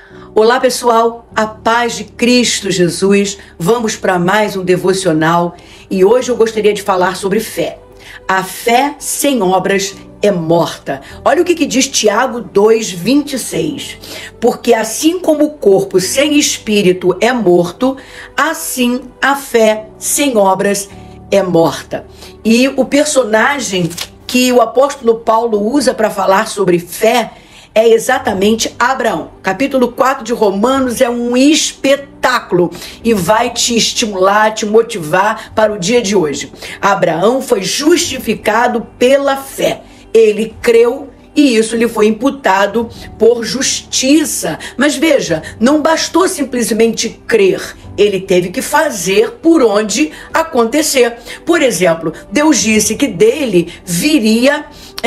Olá pessoal, a paz de Cristo Jesus. Vamos para mais um devocional e hoje eu gostaria de falar sobre fé. A fé sem obras é morta. Olha o que diz Tiago 2:26. Porque assim como o corpo sem espírito é morto, assim a fé sem obras é morta. E o personagem que o apóstolo Paulo usa para falar sobre fé é exatamente Abraão. Capítulo 4 de Romanos é um espetáculo e vai te estimular, te motivar para o dia de hoje. Abraão foi justificado pela fé. Ele creu e isso lhe foi imputado por justiça. Mas veja, não bastou simplesmente crer. Ele teve que fazer por onde acontecer. Por exemplo, Deus disse que dele viria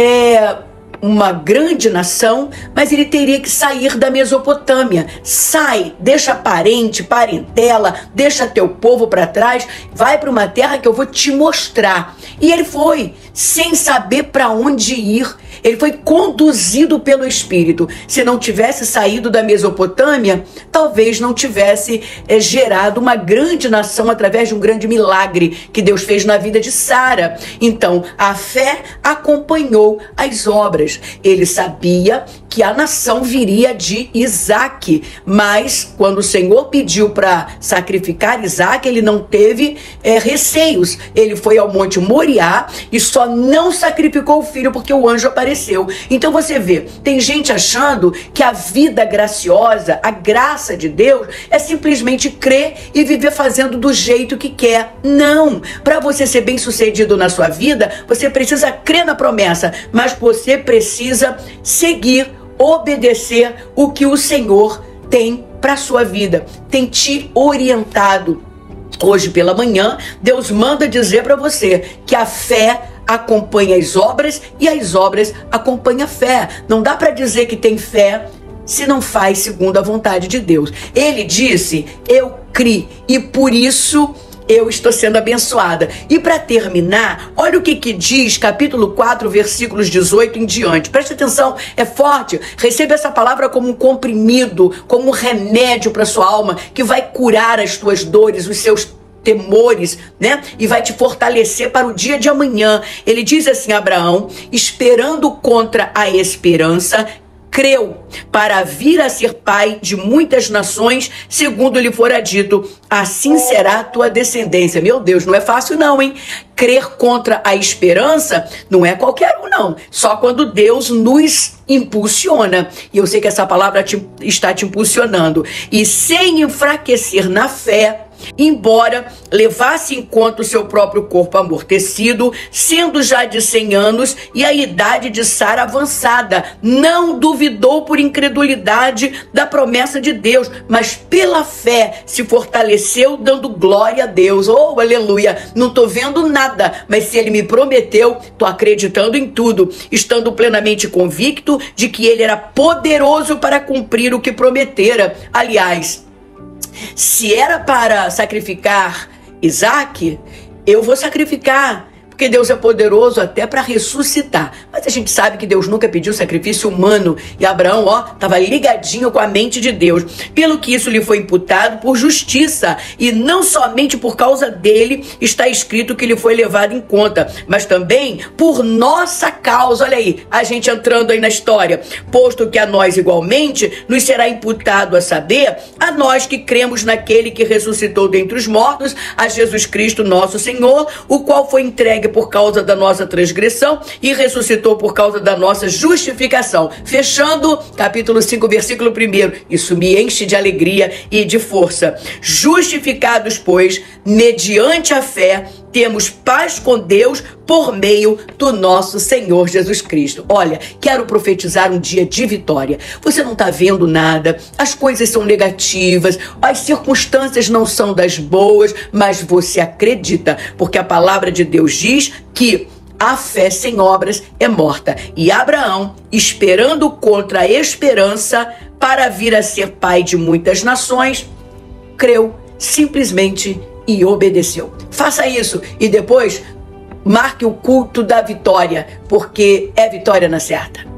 uma grande nação, mas ele teria que sair da Mesopotâmia. Sai, deixa parente, parentela, deixa teu povo para trás, vai para uma terra que eu vou te mostrar. E ele foi, sem saber para onde ir. Ele foi conduzido pelo Espírito. Se não tivesse saído da Mesopotâmia, talvez não tivesse gerado uma grande nação através de um grande milagre que Deus fez na vida de Sara. Então, a fé acompanhou as obras. Ele sabia que a nação viria de Isaac, mas quando o Senhor pediu para sacrificar Isaac, ele não teve receios. Ele foi ao Monte Moriá e só não sacrificou o filho porque o anjo apareceu. Então você vê, tem gente achando que a vida graciosa, a graça de Deus é simplesmente crer e viver fazendo do jeito que quer. Não! Para você ser bem sucedido na sua vida, você precisa crer na promessa, mas você precisa seguir, obedecer o que o Senhor tem para a sua vida, tem te orientado. Hoje pela manhã, Deus manda dizer para você que a fé acompanha as obras e as obras acompanham a fé. Não dá para dizer que tem fé se não faz segundo a vontade de Deus. Ele disse, eu criei e por isso eu estou sendo abençoada. E para terminar, olha o que diz capítulo 4, versículos 18 em diante. Preste atenção, é forte. Receba essa palavra como um comprimido, como um remédio para sua alma, que vai curar as tuas dores, os seus temores, né? E vai te fortalecer para o dia de amanhã. Ele diz assim, Abraão, esperando contra a esperança, creu para vir a ser pai de muitas nações, segundo lhe fora dito, assim será a tua descendência. Meu Deus, não é fácil não, hein? Crer contra a esperança não é qualquer um, não. Só quando Deus nos impulsiona. E eu sei que essa palavra está te impulsionando. E sem enfraquecer na fé, embora levasse em conta o seu próprio corpo amortecido, sendo já de 100 anos e a idade de Sara avançada, não duvidou por incredulidade da promessa de Deus, mas pela fé se fortaleceu, dando glória a Deus. Oh, aleluia! Não estou vendo nada, mas se ele me prometeu, estou acreditando em tudo, estando plenamente convicto de que ele era poderoso para cumprir o que prometera. Aliás, se era para sacrificar Isaac, eu vou sacrificar, porque Deus é poderoso até para ressuscitar. Mas a gente sabe que Deus nunca pediu sacrifício humano. E Abraão, estava ligadinho com a mente de Deus. Pelo que isso lhe foi imputado por justiça. E não somente por causa dele está escrito que ele foi levado em conta, mas também por nossa causa. Olha aí, a gente entrando aí na história. Posto que a nós igualmente nos será imputado, a saber, a nós que cremos naquele que ressuscitou dentre os mortos, a Jesus Cristo nosso Senhor, o qual foi entregue por causa da nossa transgressão e ressuscitou por causa da nossa justificação. Fechando capítulo 5, versículo 1. Isso me enche de alegria e de força. Justificados, pois, mediante a fé, temos paz com Deus por meio do nosso Senhor Jesus Cristo. Olha, quero profetizar um dia de vitória. Você não está vendo nada, as coisas são negativas, as circunstâncias não são das boas, mas você acredita, porque a palavra de Deus diz que a fé sem obras é morta. E Abraão, esperando contra a esperança para vir a ser pai de muitas nações, creu simplesmente e obedeceu. Faça isso e depois marque o culto da vitória, porque é vitória na certa.